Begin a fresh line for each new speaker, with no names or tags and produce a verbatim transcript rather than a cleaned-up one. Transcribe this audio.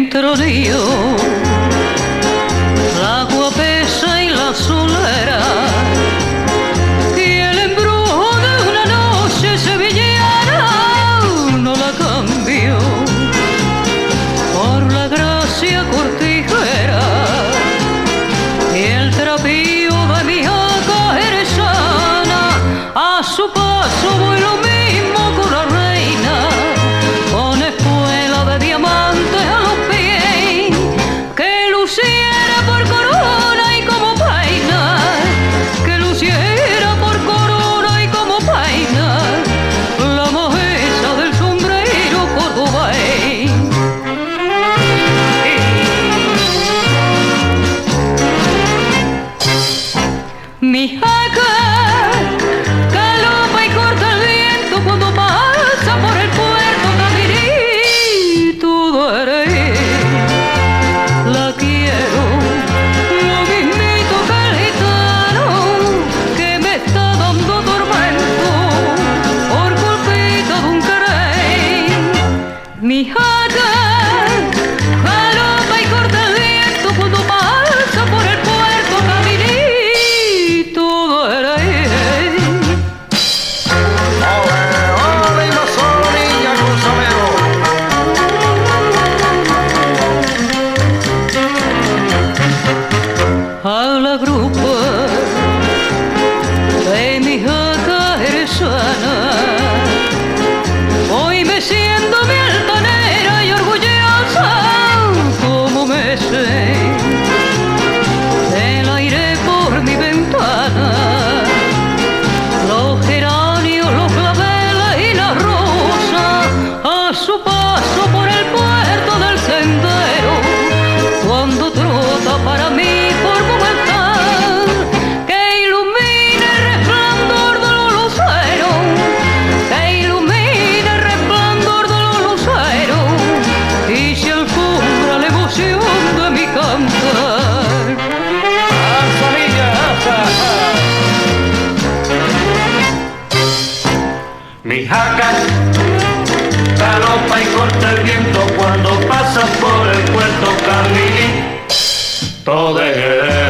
Entre río, la guapesa y la solera, y el embrujo de una noche sevillana no la cambió por la gracia cortijera y el trapío de mi jaca jerezana. A su paso voy lo mismo con la reina, con espuela de diamantes a los pies, que luciera por corona y como paina, que luciera por corona y como paina, la majeza del sombrero cordobés. Mi jaca galopa y corta el viento cuando pasa por el puerto caminito de la quiero, lo mismito que el gitano que me está dando tormento por culpita de un querer. Mi jaca galopa y corta el viento cuando pasa por el puerto caminito de a la grupa de mi jaca jerezana. Hoy me siento mi altanera y orgullosa como me sé el aire por mi ventana, los geranios, los claveles y la rosa a su paso por el puerto del sendero, cuando trota para mí por momentar, que ilumine el resplandor de los luceros, que ilumine el resplandor de los luceros, y se alfombra la emoción de mi cantar.
Mi jaca galopa y corta el viento cuando pasa por el puerto caminito de Jerez.